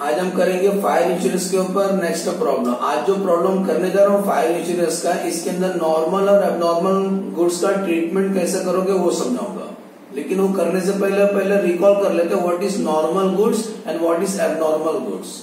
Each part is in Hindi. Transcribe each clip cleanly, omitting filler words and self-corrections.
आज हम करेंगे फायर इंश्योरेंस के ऊपर नेक्स्ट प्रॉब्लम। आज जो प्रॉब्लम करने जा रहा हूँ फायर इंश्योरेंस का, इसके अंदर नॉर्मल और एबनॉर्मल गुड्स का ट्रीटमेंट कैसे करोगे वो समझाऊंगा। लेकिन वो करने से पहले रिकॉल कर लेते हैं what is normal goods and what is abnormal goods.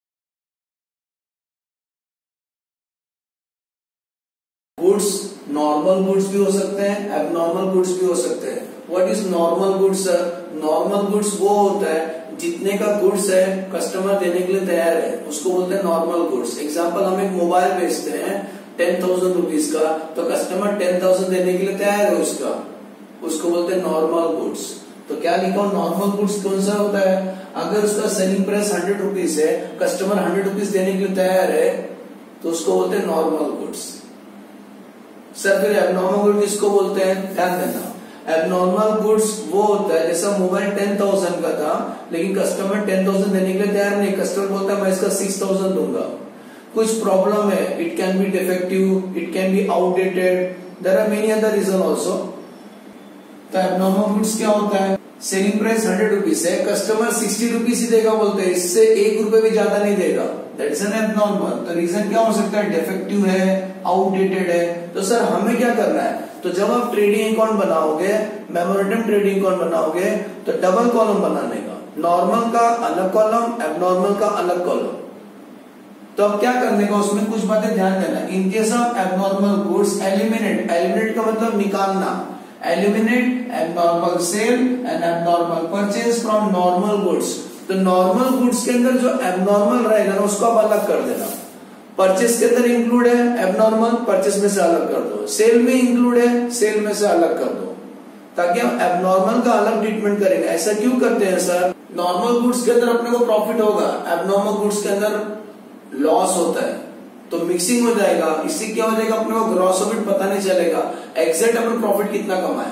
Goods normal goods भी हो सकते हैं, एबनॉर्मल गुड्स भी हो सकते हैं। What is normal goods? Normal goods वो होता है जितने का गुड्स है कस्टमर देने के लिए तैयार है, उसको बोलते हैं नॉर्मल गुड्स। एग्जांपल, हम एक मोबाइल बेचते हैं 10,000 रुपीज का, तो कस्टमर 10,000 देने के लिए तैयार है उसको बोलते हैं नॉर्मल गुड्स। तो क्या लिखा हो, नॉर्मल गुड्स कौन सा होता है? अगर उसका सेलिंग प्राइस 100 रुपीज है, कस्टमर 100 रुपीज देने के लिए तैयार है, तो उसको बोलते हैं नॉर्मल गुड्स। सर फिर एबनॉर्मल गुड्स किसको बोलते हैं? ध्यान देना, एबनॉर्मल गुड्स वो होता है जैसा मोबाइल 10,000 का था लेकिन कस्टमर 10,000 देने के लिए तैयार नहीं, कस्टमर बोलता है मैं इसका 6,000 दूंगा। कुछ प्रॉब्लम है, it can be defective, it can be outdated, there are many other reason also. तो एबनॉर्मल गुड्स क्या होता है? सेलिंग प्राइस 100 रुपीज है, कस्टमर 60 रुपीज ही देगा बोलते हैं, इससे 1 रुपए भी ज्यादा नहीं देगा, दैट इज एन एबनॉर्मल। तो रीजन क्या हो सकता है? डिफेक्टिव है, आउटडेटेड है। तो सर हमें क्या करना है? तो जब आप ट्रेडिंग अकाउंट बनाओगे, मेमोरेंडम ट्रेडिंग अकाउंट बनाओगे, तो डबल कॉलम बनाने का, नॉर्मल का अलग कॉलम, एबनॉर्मल का अलग कॉलम। तो अब क्या करने का, उसमें कुछ बातें ध्यान देना। In case of abnormal goods, eliminate, eliminate का मतलब निकालना, eliminate abnormal sale and abnormal purchase from normal goods. तो नॉर्मल गुड्स के अंदर जो एबनॉर्मल रहेगा ना उसको आप अलग कर देना। परचेज के अंदर इंक्लूड है एबनॉर्मल, परचेज में से अलग कर दो। सेल में इंक्लूड है, सेल में से अलग कर दो, ताकि हम एबनॉर्मल का अलग ट्रीटमेंट करेंगे। ऐसा क्यों करते हैं सर? नॉर्मल गुड्स के अंदर अपने को प्रॉफिट होगा, एबनॉर्मल गुड्स के अंदर लॉस होता है, तो मिक्सिंग हो जाएगा। इससे क्या हो जाएगा, अपने को ग्रॉस प्रॉफिट पता नहीं चलेगा एग्जैक्ट अपन प्रॉफिट कितना कमाए।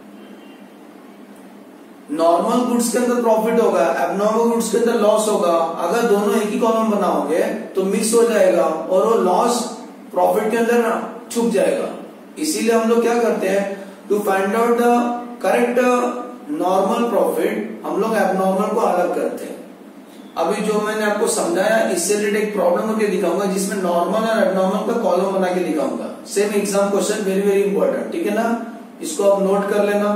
नॉर्मल गुड्स के अंदर प्रॉफिट होगा, एबनॉर्मल गुड्स के अंदर लॉस होगा। अगर दोनों एक ही कॉलम बनाओगे तो मिक्स हो जाएगा और वो लॉस प्रॉफिट के अंदर ना छुप जाएगा। इसीलिए हम लोग क्या करते हैं, to find out the correct normal profit, हम लोग एबनॉर्मल को अलग करते हैं। अभी जो मैंने आपको समझाया, इससे रिलेटेड एक प्रॉब्लम करके दिखाऊंगा जिसमें नॉर्मल और एबनॉर्मल का कॉलम बना के दिखाऊंगा। Same exam question, very very important, ठीक है ना? इसको आप नोट कर लेना।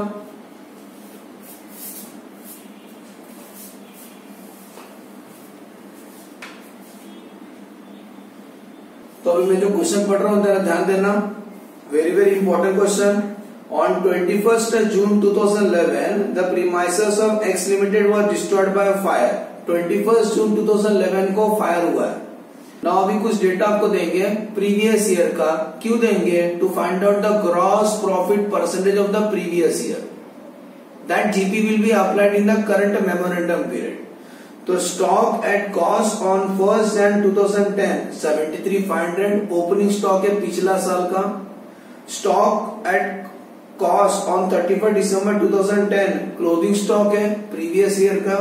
तो अभी मैं जो क्वेश्चन पढ़ रहा हूं जरा ध्यान देना, very very important question. On 21st June 2011, the premises of X Limited was destroyed by a fire. 21st June 2011 को फायर हुआ है। ना अभी कुछ डेटा आपको देंगे प्रीवियस ईयर का। क्यों देंगे? To find out the gross profit percentage of the previous year, that GP will be applied in the current memorandum period. तो stock at cost on 1st Jan 2010 73,500 opening stock है पिछला साल का। Stock at cost on 31 December 2010 closing stock है प्रीवियस ईयर का।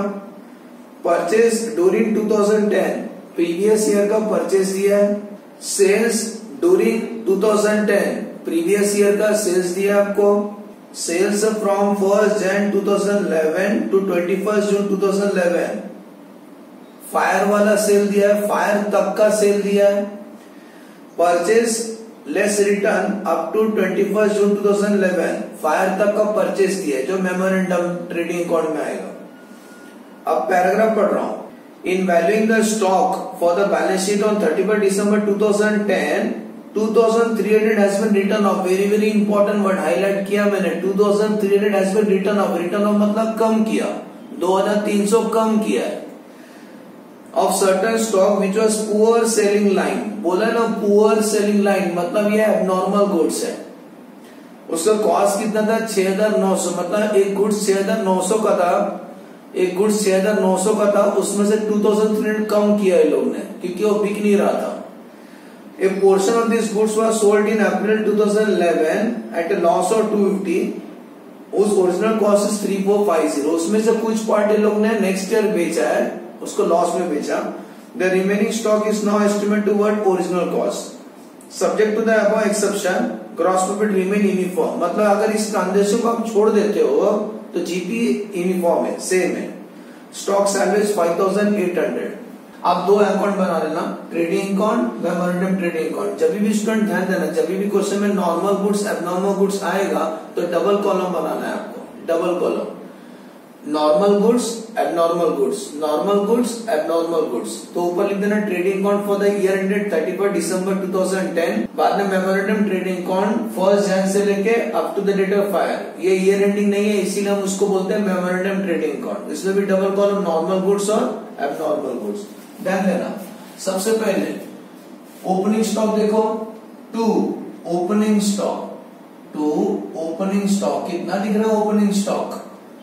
परचेज ड्यूरिंग 2010 प्रीवियस ईयर का परचेज दिया है। सेल्स ड्यूरिंग 2010 प्रीवियस ईयर का सेल्स दिया आपको। Sales from 1st Jan 2011 to 21st June 2011 fire वाला सेल दिया है, फायर तक का सेल दिया है। Purchase less return up to 21st June 2011 fire तक का परचेज दिया है जो मेमोरेंडम ट्रेडिंग अकाउंट में आएगा। अब पैराग्राफ पढ़ रहा हूं। In valuing the stock for the balance sheet on 31 December 2010 2300 has been written off. Very very important word highlight किया मैंने, 2300 has been written off. Written off मतलब कम किया, 2300 कम किया है। Of certain stock which was poor selling line, बोला ना पुअर सेलिंग लाइन मतलब ये एबनॉर्मल गुड्स है। उसका कॉस्ट कितना था? 6,900, मतलब एक गुड्स 6,900 का था, एक गुड्स 6,900 का था, उसमें से 2,300 कम किया है लोग ने क्योंकि वो बिक नहीं रहा था। A portion of this goods was sold in April 2011 at a loss of 250, उस ओरिजिनल कॉस्ट इज 3,450, उसमें से कुछ पार्ट लोग ने नेक्स्ट ईयर बेचा है, उसको लॉस में बेचा। The remaining stock is now estimate toward original cost subject to the above exception, gross profit remain uniform. मतलब अगर इस ट्रांजेक्शन को आप छोड़ देते हो तो जीपी यूनिफॉर्म है, सेम है। स्टॉक सैलवेज 5,800, आप दो अकाउंट बना लेना, trading account, memorandum trading account. जब भी स्टूडेंट ध्यान देना, जब भी क्वेश्चन में नॉर्मल गुड्स एबनॉर्मल गुड्स आएगा तो डबल कॉलम बनाना है आपको, double column, normal goods abnormal goods, normal goods abnormal goods. तो ऊपर लिख देना trading account for the year ended 31 December 2010, बाद में मेमोरेंडम ट्रेडिंग अकाउंट 1 जनवरी से लेके up to the date of fire. ये ईयर एंडिंग नहीं है इसीलिए हम उसको बोलते हैं मेमोरेंडम ट्रेडिंग अकाउंट। इसमें भी डबल कॉलम नॉर्मल गुड्स और एबनॉर्मल गुड्स। ध्यान देना, सबसे पहले ओपनिंग स्टॉक देखो, to opening stock, to opening stock कितना दिख रहा है? ओपनिंग स्टॉक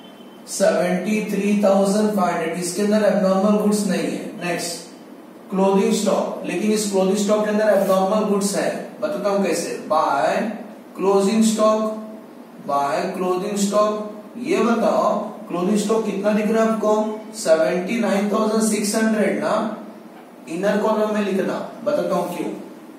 73,500, इसके अंदर एबनॉर्मल गुड्स नहीं है। नेक्स्ट क्लोथिंग स्टॉक, लेकिन इस क्लोथिंग स्टॉक के अंदर एबनॉर्मल गुड्स है, बताता हूं कैसे। By closing stock, by clothing stock, ये बताओ क्लोथिंग स्टॉक कितना दिख रहा है आपको? 79,600 ना, इनर कॉलम में लिखना, बताता हूं क्यों।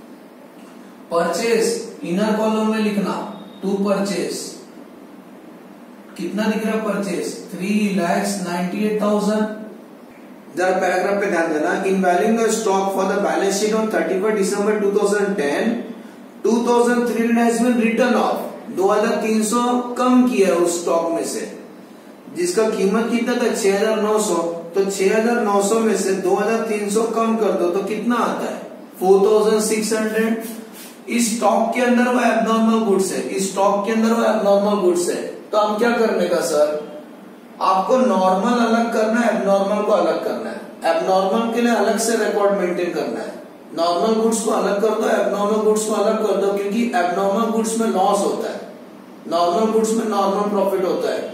परचेज इनर कॉलम में लिखना, टू परचेज कितना दिख रहा है? परचेज 3,98,000। जरा पैराग्राफ पे ध्यान देना, in valuing the stock for the balance sheet on 31 December 2010, 2,300 has been written off, 2,300 कम किया उस स्टॉक में से, जिसका कीमत कितना था? 6,900। तो 6,900 में से 2,300 कम कर दो तो कितना आता है? 4,600। इस स्टॉक के अंदर वो एबनॉर्मल गुड्स है, इस स्टॉक के अंदर वो एबनॉर्मल गुड्स है। तो हम क्या करने का सर, आपको नॉर्मल अलग करना है, एबनॉर्मल को अलग करना है। एबनॉर्मल के लिए अलग से रिकॉर्ड मेंटेन करना है, नॉर्मल गुड्स को अलग कर दो, एबनॉर्मल गुड्स को अलग कर दो, क्योंकि एबनॉर्मल गुड्स में लॉस होता है, नॉर्मल गुड्स में नॉर्मल प्रॉफिट होता है।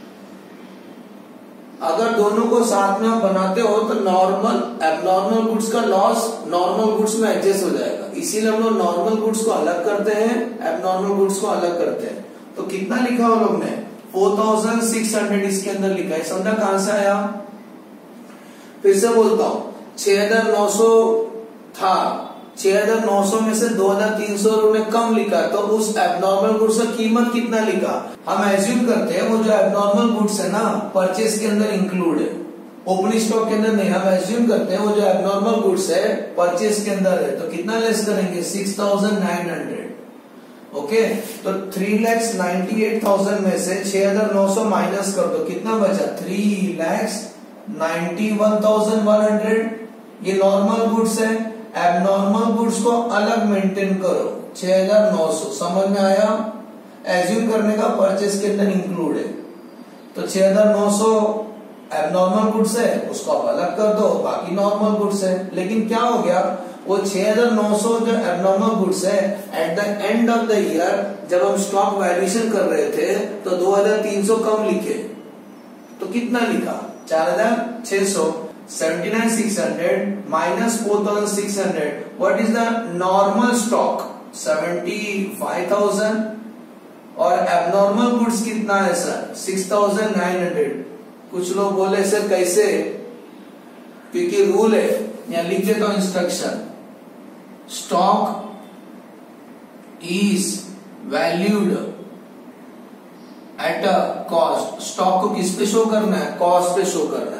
अगर दोनों को साथ में आप बनाते हो तो नॉर्मल एबनॉर्मल गुड्स का लॉस नॉर्मल गुड्स में एडजस्ट हो जाएगा, इसीलिए हम लोग नॉर्मल गुड्स को अलग करते हैं, एबनॉर्मल गुड्स को अलग करते हैं। तो कितना लिखा हम लोग ने? 4,600 इसके अंदर लिखा है, समझा कहां से आया? फिर से बोलता हूं, 6,900 था, 6,900 में से 2,300 रुपए कम लिखा, तो उस एबनॉर्मल गुड्स का कीमत कितना लिखा? हम एज्यूम करते हैं वो जो एबनॉर्मल गुड्स है ना परचेज के अंदर इंक्लूड है, ओपनिंग स्टॉक के अंदर नहीं। हम एज्यूम करते हैं वो जो एबनॉर्मल गुड्स है परचेज के अंदर है, तो कितना लेस करेंगे? 6,900। ओके, तो 3,98,000 में से 6,900 माइनस कर दो, कितना बचा? 3,91,100। ये नॉर्मल गुड्स है, एबनॉर्मल गुड्स को अलग मेंटेन करो, 6,900। समझ में आया? एज्यूम करने का परचेज के अंदर इंक्लूड है, तो 6,900 एबनॉर्मल गुड्स है, उसको आप अलग कर दो, बाकी नॉर्मल गुड्स है। लेकिन क्या हो गया, वो 6,900 जो एबनॉर्मल गुड्स है at the end of the year जब हम स्टॉक वैल्यूएशन कर रहे थे तो 2,300 कम लिखे, तो कितना लिखा? 4,600। 79,600 minus 4,600, what is the normal stock? 75,000। और एबनॉर्मल गुड्स कितना है सर? 6,900। कुछ लोग बोले सर कैसे? क्योंकि रूल है, यहाँ लिख देता हूं instruction, stock is valued at a cost. Stock को किस पे शो करना है? कॉस्ट पे शो करना है।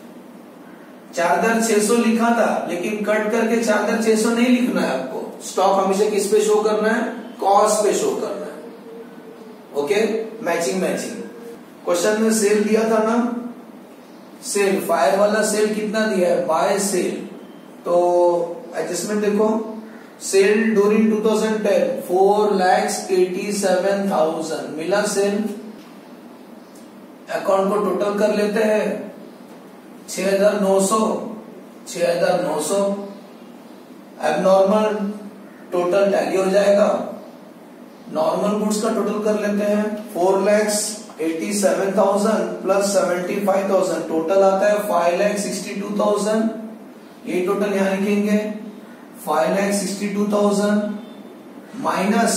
4,600 लिखा था, लेकिन कट करके 4,600 नहीं लिखना है आपको, स्टॉक हमेशा किस पे शो करना है? कॉस्ट पे शो करना है। Okay, matching matching. क्वेश्चन में सेल दिया था ना, सेल, फायर वाला सेल कितना दिया है? By sale. तो एडजस्टमेंट देखो, सेल ड्यूरिंग 2010 4,87,000 मिला सेल। अकाउंट को टोटल कर लेते हैं, 6,900 एबनॉर्मल टोटल टैली हो जाएगा। नॉर्मल गुड्स का टोटल कर लेते हैं, 4,87,000 प्लस 75,000 टोटल आता है 5,62,000। ये टोटल यहां लिखेंगे, 5,62,000 माइनस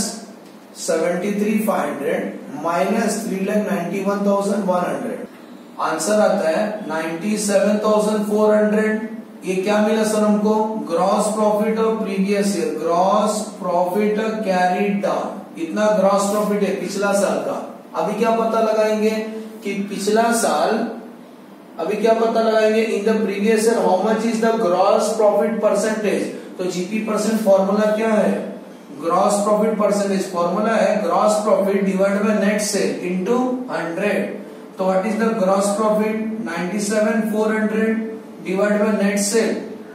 73,500 माइनस 3,91,100, आंसर आता है 97,400। ये क्या मिला सर हमको? Gross profit of previous year, gross profit carried down. इतना ग्रॉस प्रॉफिट है पिछला साल का। अभी क्या पता लगाएंगे कि पिछला साल अभी क्या पता लगाएंगे, in the previous year how much is the gross profit percentage. तो जीपी परसेंट फॉर्मूला क्या है, ग्रॉस प्रॉफिट परसेंटेज फॉर्मूला है gross profit divide by net sale into 100। तो what is the gross profit, 97,400 divide by net sale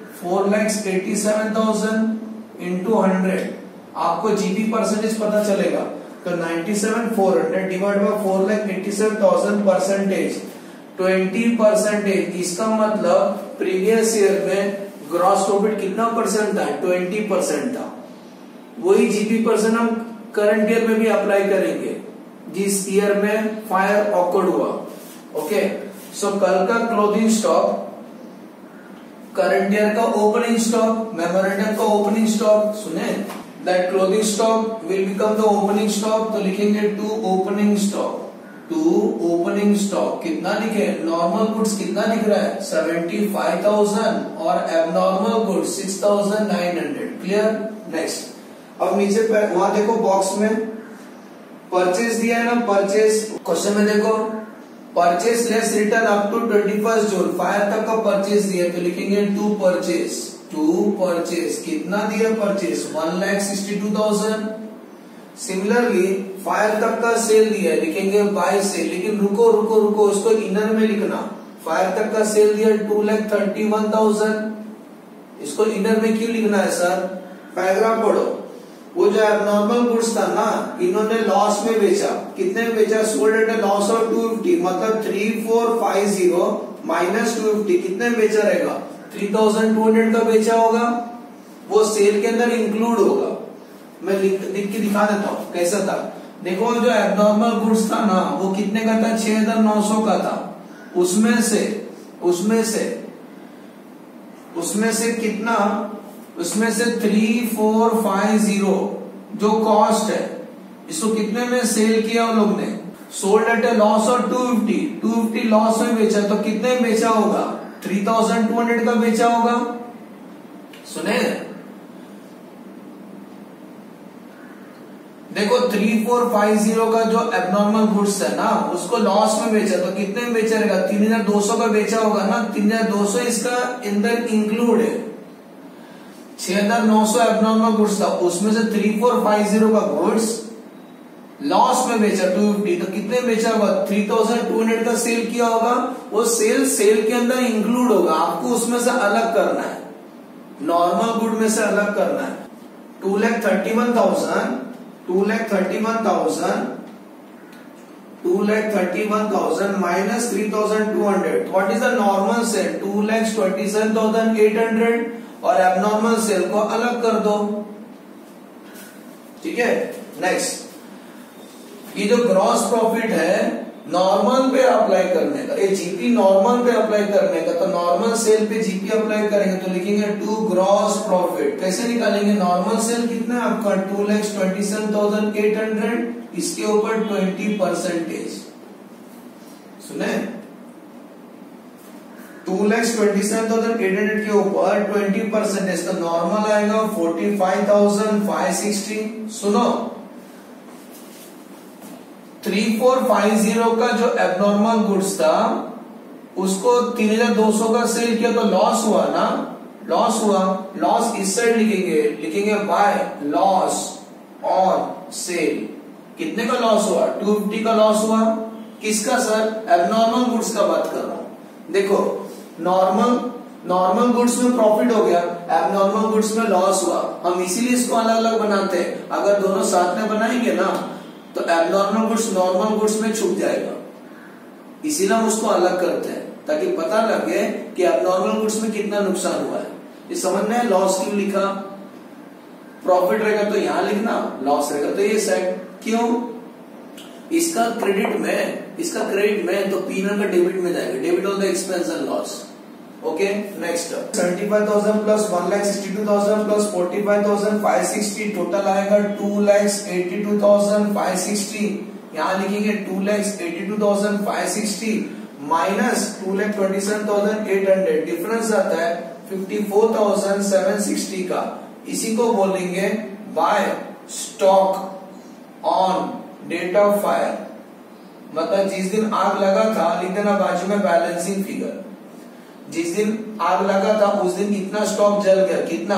4,87,000 into 100। आपको जीपी परसेंटेज पता चलेगा। तो 97,400 डिवाइड बाय 4,87,000 परसेंटेज 20%। इसका मतलब प्रीवियस ईयर में ग्रॉस प्रॉफिट कितना परसेंट था, 20% था। वही जीपी परसेंट हम करंट ईयर में भी अप्लाई करेंगे जिस ईयर में फायर ऑकर्ड हुआ। ओके, सो कल का क्लोथिंग स्टॉक, करंट ईयर का ओपनिंग स्टॉक, मेमोरेंडम का ओपनिंग स्टॉक, सुने that clothing stock will become the opening stock. तो लिखेंगे to opening stock, to opening stock कितना लिखे, नॉर्मल गुड्स कितना लिख रहा है 75,000 और एबनॉर्मल गुड्स 6,900। क्लियर। नेक्स्ट, अब नीचे वहां देखो बॉक्स में परचेज दिया है ना, परचेज क्वेश्चन में देखो purchase less return up to 21 June, fire तक का परचेज दिया। तो लिखेंगे टू परचेज, टू परचेज कितना दिया परचेज 1,62,000। सिमिलरली फायर तक का सेल दिया है, लिखेंगे बाय सेल। लेकिन रुको रुको रुको, उसको इनर में लिखना। फायर तक का सेल दिया 2,31,000, इसको इनर में क्यों लिखना है सर, पैराग्राफ पढ़ो। वो जो एबनॉर्मल गुड्स था ना, इन्होंने लॉस में बेचा, कितने में बेचा, sold at a loss of 250, मतलब 3450 माइनस 250 कितने में बेचा रहेगा, 3,200 का बेचा होगा। वो सेल के अंदर इंक्लूड होगा। मैं लिख के दिखा देता हूँ कैसा था। देखो जो एबनॉर्मल गुड्स था ना, वो कितने का था, 6,900 का था। उसमें से कितना, उसमें से 3,450 जो कॉस्ट है, इसको कितने में सेल किया उन लोग ने, sold at a loss of 250 loss में बेचा। तो कितने में बेचा होगा, 3,200 का बेचा होगा। सुने, देखो 3,450 का जो एबनॉर्मल गुड्स है ना, उसको लॉस में बेचा। तो कितने में बेचा रहेगा, 3,200 का बेचा होगा ना। 3,200 इसका अंदर इंक्लूड है। 6,900 एबनॉर्मल गुड्स था, उसमें से 3,450 का गुड्स लॉस में बेचा 250। तो कितने में बेचा होगा, 3,200 का सेल किया होगा। वो सेल के अंदर इंक्लूड होगा, आपको उसमें से अलग करना है, नॉर्मल गुड में से अलग करना है। 2,31,000 minus 3,200, what is the normal sale, 2,27,800 और एबनॉर्मल सेल को अलग कर दो। ठीक है। नेक्स्ट, ये जो ग्रॉस प्रॉफिट है नॉर्मल पे अप्लाई करने का, ये जीपी नॉर्मल पे अप्लाई करने का। तो नॉर्मल सेल पे जीपी अप्लाई करेंगे तो लिखेंगे टू ग्रॉस प्रॉफिट। कैसे निकालेंगे, नॉर्मल सेल कितना है आपका 2,27,800, इसके ऊपर 20%। सुने, 2,27,800 के ऊपर 20%, तो नॉर्मल आएगा 45,560। सुनो, 3,450 का जो एबनॉर्मल गुड्स था उसको 3,200 का सेल किया तो लॉस हुआ ना, लॉस हुआ। लॉस इस साइड लिखेंगे बाय लॉस ऑन सेल। कितने का लॉस हुआ, 250 का लॉस हुआ। किसका सर, एबनॉर्मल गुड्स का बात कर रहा हूं। देखो नॉर्मल गुड्स में प्रॉफिट हो गया, एबनॉर्मल गुड्स में लॉस हुआ। हम इसीलिए इसको अलग अलग बनाते हैं। अगर दोनों साथ में बनाएंगे ना तो एबनॉर्मल गुड्स नॉर्मल गुड्स में छुप जाएगा, इसीलिए हम उसको अलग करते हैं ताकि पता लगे कि एबनॉर्मल गुड्स में कितना नुकसान हुआ है। ये समझना है, लॉस क्यों लिखा, प्रॉफिट रहेगा तो यहां लिखना, लॉस रहेगा तो ये साइड। क्यों, इसका क्रेडिट में तो पीनल का डेबिट में जाएगा, debit of the expense and loss. Okay. Next, 75,000 plus 1,62,000 plus 45,560, total आएगा 2,82,560। यहां लिखेंगे 2,82,560 माइनस 2,27,800, डिफरेंस आता है 54,760 का। इसी को बोलेंगे by stock on date of fire मतलब जिस दिन आग लगा था लिख देना बाजू में बैलेंसिंग फिगर। जिस दिन आग लगा था उस दिन कितना स्टॉक जल गया, कितना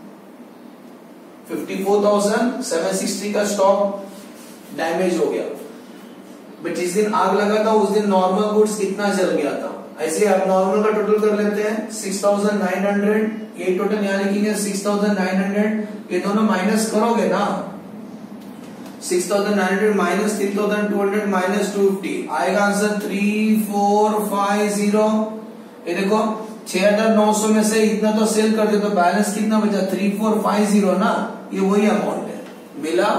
54,760 का स्टॉक डैमेज हो गया। बट जिस दिन आग लगा था उस दिन नॉर्मल गुड्स कितना जल गया था। ऐसे अब नॉर्मल का टोटल कर लेते हैं 6,900, ये टोटल यहाँ लिखेंगे 6,900, ये दोनों माइनस करोगे ना 6,900 माइनस 3,200 माइनस 250 आएगा आंसर 3450। ये देखो 6,900 में से इतना तो सेल कर दे तो बैलेंस कितना बचा 3450 ना, ये वही अमाउंट है मिला।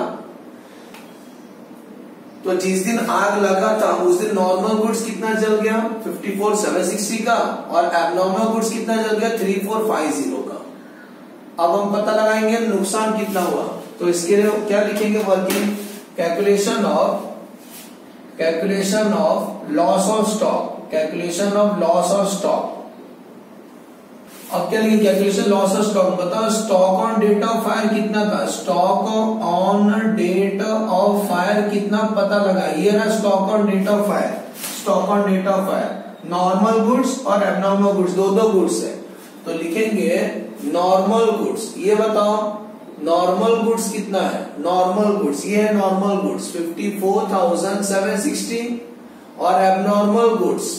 तो जिस दिन आग लगा था उस दिन नॉर्मल गुड्स कितना जल गया 54,760 का और एबनॉर्मल गुड्स कितना जल गया 3450 का। अब हम पता लगाएंगे नुकसान कितना हुआ। तो इसके लिए क्या लिखेंगे working calculation of loss of stock, calculation of loss of stock. अब क्या लिखेंगे कैलकुलेशन लॉस ऑफ स्टॉक, बताओ stock on date of fire कितना था, stock on date of fire कितना पता लगा, ये रहा stock on date of fire. Stock on date of fire normal goods और एबनॉर्मल गुड्स दो गुड्स है, तो लिखेंगे नॉर्मल गुड्स। ये बताओ नॉर्मल गुड्स कितना है, नॉर्मल गुड्स ये है नॉर्मल गुड्स 54,760 और एबनॉर्मल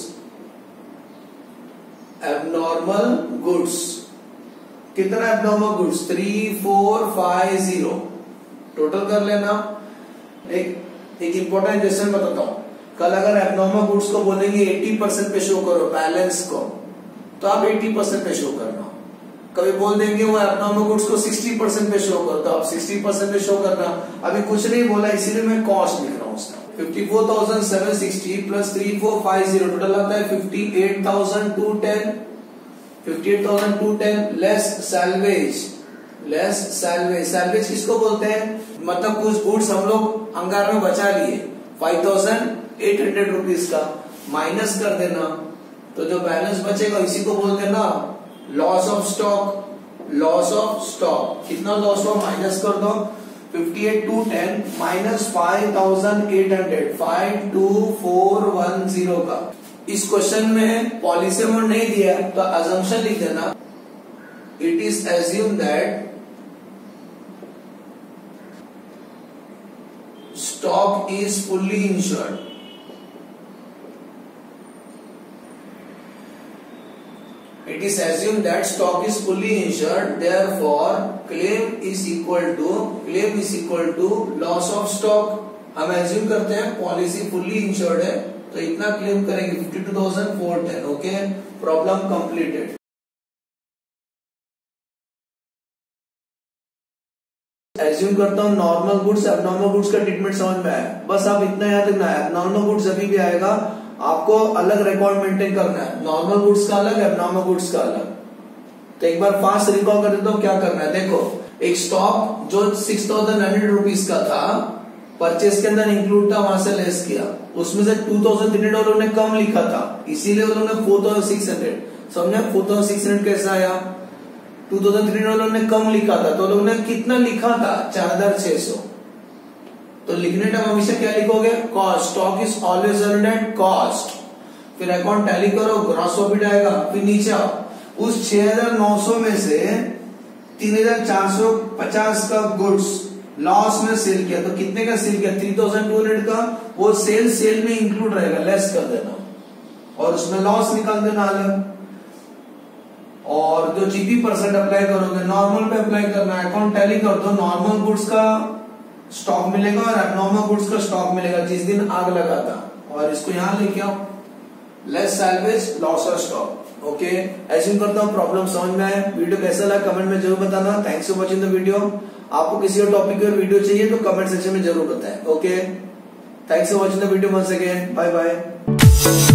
गुड्स कितना, एबनॉर्मल गुड्स 3450 टोटल कर लेना। एक इंपॉर्टेंट क्वेश्चन बताता हूं, कल अगर एबनॉर्मल गुड्स को बोलेंगे 80% पे शो करो बैलेंस को, तो आप 80% पे शो करना। कभी बोल देंगे वो एबनॉर्मल गुड्स को 60% पे शो करो, तो आप 60% पे शो करना। अभी कुछ नहीं बोला इसीलिए मैं कॉस्ट लिख रहा हूँ उसका 54,760 प्लस 3450 टोटल आता है 58,210 लेस सैल्वेज किसको बोलते हैं, मतलब कुछ गुड्स हम लोग अंगार में बचा लिए 5,800 रुपीज का माइनस कर देना, तो जो बैलेंस बचेगा इसी को बोलते हैं ना लॉस ऑफ स्टॉक। कितना लॉस हो माइनस कर दो 58,210 माइनस 5,800 5,2410 का। इस क्वेश्चन में पॉलिसी अमाउंट नहीं दिया तो अजम्पशन लिख देना, it is assume that stock is fully insured. It is assumed that stock is fully insured, therefore claim is equal to loss of stock। हम एज्यूम करते हैं पॉलिसी फुल्ली इंश्योर्ड है तो इतना क्लेम करेंगे 52,410। Okay, problem completed. एज्यूम करता हूँ नॉर्मल गुड्स एबनॉर्मल गुड्स का ट्रीटमेंट समझ में आया, बस आप इतना याद रखना है एबनॉर्मल गुड्स अभी भी आएगा आपको अलग रिकॉर्ड मेंटेन करना है, नॉर्मल गुड्स का अलग एबनॉर्मल गुड्स का अलग। तो एक बार फास्ट रिकॉल कर देता हूँ क्या करना है। देखो एक स्टॉक जो 6,900 रुपीज का था परचेस के अंदर इंक्लूड था, वहां से लेस किया, उसमें से 2,300 उन्होंने कम लिखा था इसीलिए उन्होंने 4,600 समझा। 4,600 कैसा आया 2,300 उन्होंने कम लिखा था तो उन्होंने कितना लिखा था 4,600। तो लिखने टाइम हमेशा क्या लिखोगे cost, stock is always earned at cost. फिर अकाउंट टैली करो ग्रॉस प्रॉफिट आएगा, फिर नीचे आओ उस 6,900 में से 3,450 का गुड्स लॉस में सेल किया तो कितने का सेल किया 3,200 का, वो सेल में इंक्लूड रहेगा, लेस कर देना और उसमें लॉस निकाल देना अलग। और जो जीपी परसेंट अप्लाई करोगे नॉर्मल पे अप्लाई करना, अकाउंट टैली कर दो, नॉर्मल गुड्स का स्टॉक मिलेगा और एबनॉर्मल गुड्स का स्टॉक मिलेगा जिस दिन आग लगा था, और इसको यहां लेके आओ less salvage loss of stock. Okay, assume करता हूं प्रॉब्लम समझ में आया। वीडियो कैसा लगा कमेंट में जरूर बताना। Thanks for watching the video. आपको किसी और टॉपिक पर वीडियो चाहिए तो कमेंट सेक्शन में जरूर बताएं। Okay, thanks for watching the video once again, bye bye.